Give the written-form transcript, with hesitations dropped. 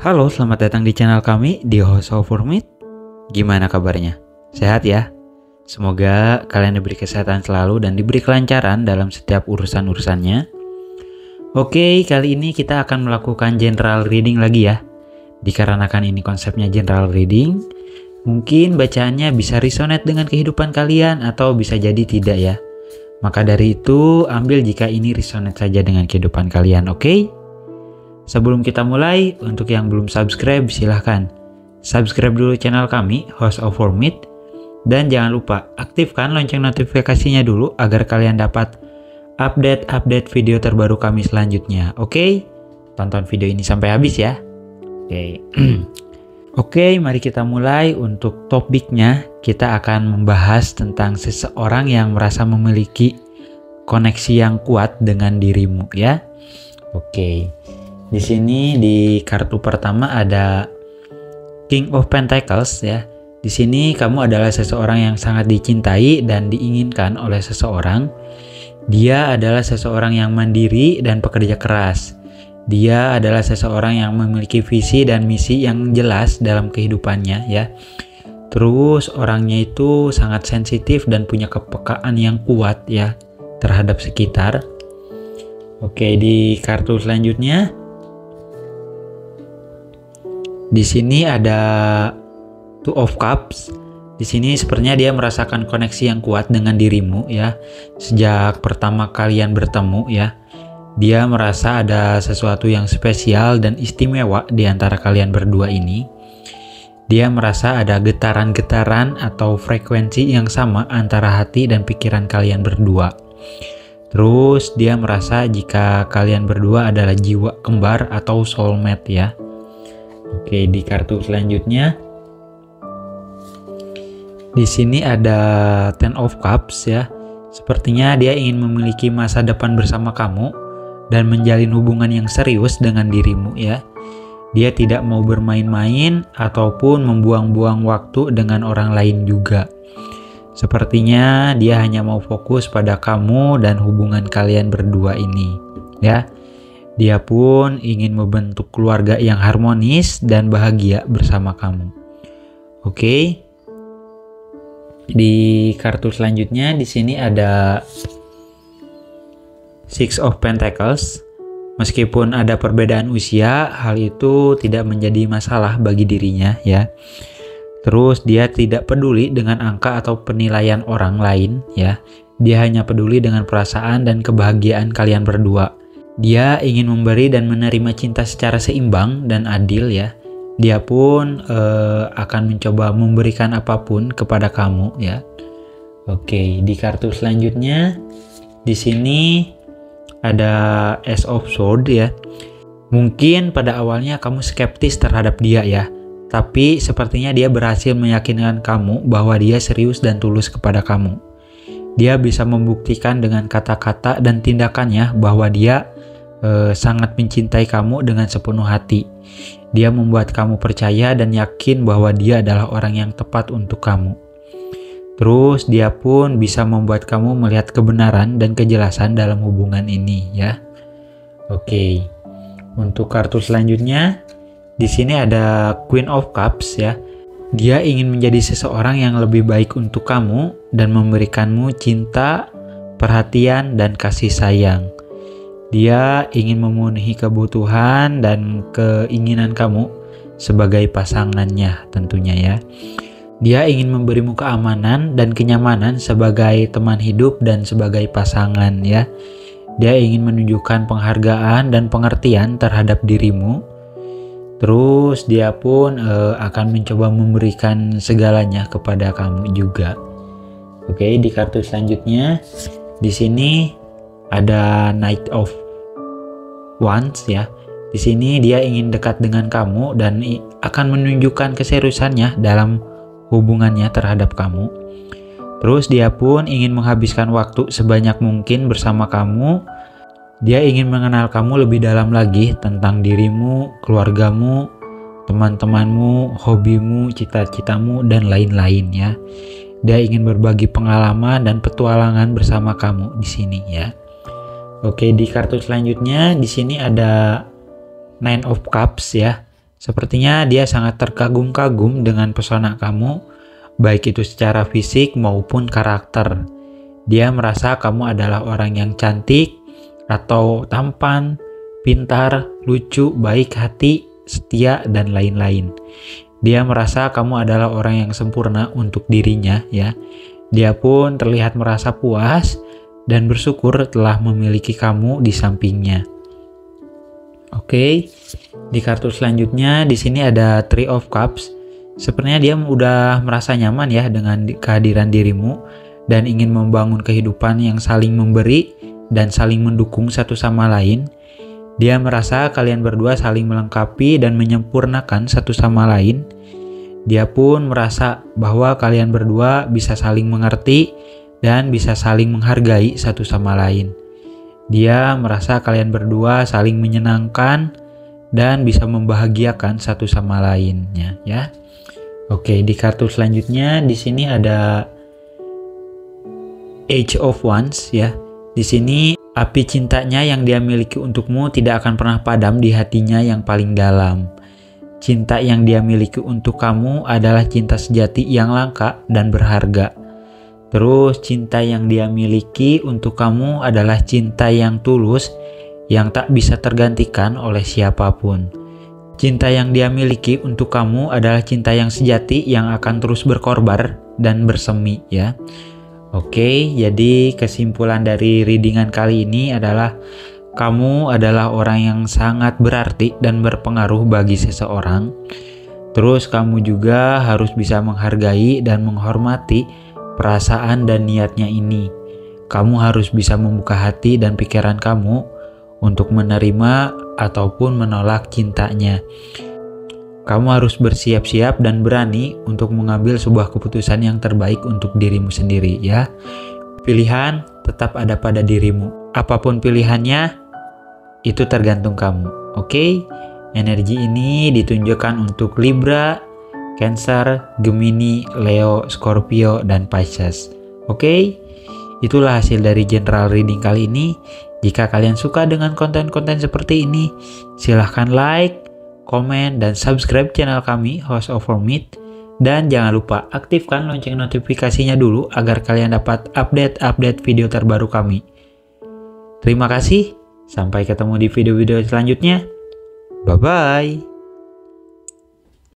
Halo, selamat datang di channel kami di House of Formit. Gimana kabarnya? Sehat ya? Semoga kalian diberi kesehatan selalu dan diberi kelancaran dalam setiap urusan-urusannya. Oke, kali ini kita akan melakukan general reading lagi ya. Dikarenakan ini konsepnya general reading, mungkin bacaannya bisa resonate dengan kehidupan kalian atau bisa jadi tidak ya. Maka dari itu, ambil jika ini resonate saja dengan kehidupan kalian, oke? Sebelum kita mulai, untuk yang belum subscribe silahkan subscribe dulu channel kami, House of Formit. Dan jangan lupa aktifkan lonceng notifikasinya dulu agar kalian dapat update video terbaru kami selanjutnya. Oke? Tonton video ini sampai habis ya. Oke. Oke, mari kita mulai. Untuk topiknya, kita akan membahas tentang seseorang yang merasa memiliki koneksi yang kuat dengan dirimu ya. Oke. Di sini di kartu pertama ada King of Pentacles ya. Di sini kamu adalah seseorang yang sangat dicintai dan diinginkan oleh seseorang. Dia adalah seseorang yang mandiri dan pekerja keras. Dia adalah seseorang yang memiliki visi dan misi yang jelas dalam kehidupannya ya. Terus orangnya itu sangat sensitif dan punya kepekaan yang kuat ya terhadap sekitar. Oke, di kartu selanjutnya di sini ada Two of Cups. Di sini sepertinya dia merasakan koneksi yang kuat dengan dirimu ya. Sejak pertama kalian bertemu ya. Dia merasa ada sesuatu yang spesial dan istimewa di antara kalian berdua ini. Dia merasa ada getaran-getaran atau frekuensi yang sama antara hati dan pikiran kalian berdua. Terus dia merasa jika kalian berdua adalah jiwa kembar atau soulmate ya. Oke, di kartu selanjutnya di sini ada Ten of Cups ya. Sepertinya dia ingin memiliki masa depan bersama kamu dan menjalin hubungan yang serius dengan dirimu ya. Dia tidak mau bermain-main ataupun membuang-buang waktu dengan orang lain juga. Sepertinya dia hanya mau fokus pada kamu dan hubungan kalian berdua ini ya. Dia pun ingin membentuk keluarga yang harmonis dan bahagia bersama kamu. Oke. Di kartu selanjutnya di sini ada Six of Pentacles. Meskipun ada perbedaan usia, hal itu tidak menjadi masalah bagi dirinya ya. Terus dia tidak peduli dengan angka atau penilaian orang lain ya. Dia hanya peduli dengan perasaan dan kebahagiaan kalian berdua. Dia ingin memberi dan menerima cinta secara seimbang dan adil ya. Dia pun akan mencoba memberikan apapun kepada kamu ya. Oke, di kartu selanjutnya di sini ada Ace of Swords ya. Mungkin pada awalnya kamu skeptis terhadap dia ya. Tapi sepertinya dia berhasil meyakinkan kamu bahwa dia serius dan tulus kepada kamu. Dia bisa membuktikan dengan kata-kata dan tindakannya bahwa dia sangat mencintai kamu dengan sepenuh hati. Dia membuat kamu percaya dan yakin bahwa dia adalah orang yang tepat untuk kamu. Terus dia pun bisa membuat kamu melihat kebenaran dan kejelasan dalam hubungan ini ya. Oke. Untuk kartu selanjutnya di sini ada Queen of Cups ya. Dia ingin menjadi seseorang yang lebih baik untuk kamu dan memberikanmu cinta, perhatian dan kasih sayang. Dia ingin memenuhi kebutuhan dan keinginan kamu sebagai pasangannya tentunya ya. Dia ingin memberimu keamanan dan kenyamanan sebagai teman hidup dan sebagai pasangan ya. Dia ingin menunjukkan penghargaan dan pengertian terhadap dirimu. Terus dia pun akan mencoba memberikan segalanya kepada kamu juga. Oke, di kartu selanjutnya di sini ada Knight of Wands ya. Di sini dia ingin dekat dengan kamu dan akan menunjukkan keseriusannya dalam hubungannya terhadap kamu. Terus dia pun ingin menghabiskan waktu sebanyak mungkin bersama kamu. Dia ingin mengenal kamu lebih dalam lagi tentang dirimu, keluargamu, teman-temanmu, hobimu, cita-citamu dan lain-lain ya. Dia ingin berbagi pengalaman dan petualangan bersama kamu di sini ya. Oke, di kartu selanjutnya di sini ada Nine of Cups ya. Sepertinya dia sangat terkagum-kagum dengan pesona kamu, baik itu secara fisik maupun karakter. Dia merasa kamu adalah orang yang cantik atau tampan, pintar, lucu, baik hati, setia, dan lain-lain. Dia merasa kamu adalah orang yang sempurna untuk dirinya, ya. Dia pun terlihat merasa puas dan bersyukur telah memiliki kamu di sampingnya. Oke, di kartu selanjutnya di sini ada Three of Cups. Sepertinya dia udah merasa nyaman ya dengan kehadiran dirimu dan ingin membangun kehidupan yang saling memberi dan saling mendukung satu sama lain. Dia merasa kalian berdua saling melengkapi dan menyempurnakan satu sama lain. Dia pun merasa bahwa kalian berdua bisa saling mengerti dan bisa saling menghargai satu sama lain. Dia merasa kalian berdua saling menyenangkan dan bisa membahagiakan satu sama lainnya, ya. Oke, di kartu selanjutnya di sini ada Age of Wands, ya. Di sini api cintanya yang dia miliki untukmu tidak akan pernah padam di hatinya yang paling dalam. Cinta yang dia miliki untuk kamu adalah cinta sejati yang langka dan berharga. Terus cinta yang dia miliki untuk kamu adalah cinta yang tulus yang tak bisa tergantikan oleh siapapun. Cinta yang dia miliki untuk kamu adalah cinta yang sejati yang akan terus berkorban dan bersemi, ya. Oke, jadi kesimpulan dari readingan kali ini adalah kamu adalah orang yang sangat berarti dan berpengaruh bagi seseorang. Terus kamu juga harus bisa menghargai dan menghormati perasaan dan niatnya ini. Kamu harus bisa membuka hati dan pikiran kamu untuk menerima ataupun menolak cintanya. Kamu harus bersiap-siap dan berani untuk mengambil sebuah keputusan yang terbaik untuk dirimu sendiri, ya. Pilihan tetap ada pada dirimu. Apapun pilihannya, itu tergantung kamu. Oke? Energi ini ditunjukkan untuk Libra, Cancer, Gemini, Leo, Scorpio, dan Pisces. Oke? Itulah hasil dari general reading kali ini. Jika kalian suka dengan konten-konten seperti ini, silahkan like, komen, dan subscribe channel kami, House of Hermit. Dan jangan lupa aktifkan lonceng notifikasinya dulu agar kalian dapat update-update video terbaru kami. Terima kasih, sampai ketemu di video-video selanjutnya. Bye-bye.